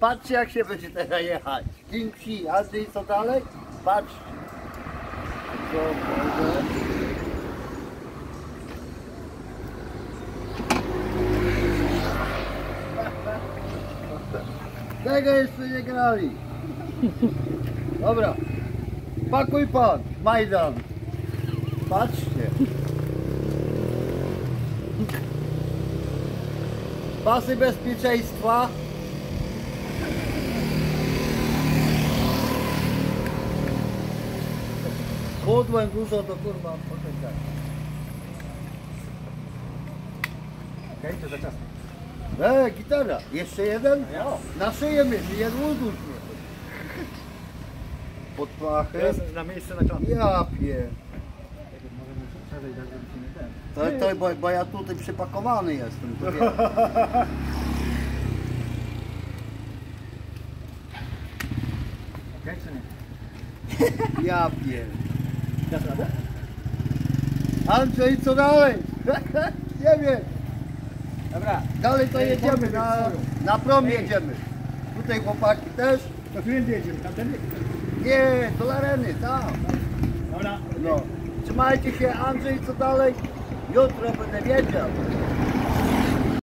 Patrzcie jak się będzie teraz jechać. King Psi, Andrzej co dalej? Patrzcie. Co może? Tego jeszcze nie grali. Dobra. Pakuj pan, Majdan. Patrzcie. Pasy bezpieczeństwa. Chudłem dużo to kurwa poczekaj. Okej, to za czas. Gitara. Jeszcze jeden? No. Na szyję mnie, jeden udłuż mnie. Pod pachę. Teraz na miejsce na klatę. Ja pier... Możemy szerzej dać, żebyśmy ten. bo ja tutaj przypakowany jestem. To wiem. Okej, czy nie? Ja pier... Dasz radę? Andrzej, co dalej? Nie wiem. Dobra. Dalej to jedziemy, na prom Ej. jedziemy. Tutaj chłopaki też. To którym jedziemy? Tamten? Nie, do Lareny, tam. Dobra. No. Trzymajcie się, Andrzej, co dalej? Jutro będę wiedział.